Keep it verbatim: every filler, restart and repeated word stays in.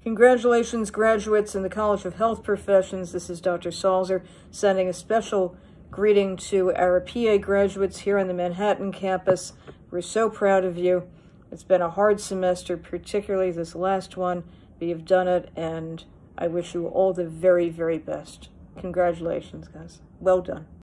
Congratulations, graduates in the College of Health Professions. This is Doctor Salzar sending a special greeting to our P A graduates here on the Manhattan campus. We're so proud of you. It's been a hard semester, particularly this last one, but you've done it, and I wish you all the very, very best. Congratulations, guys. Well done.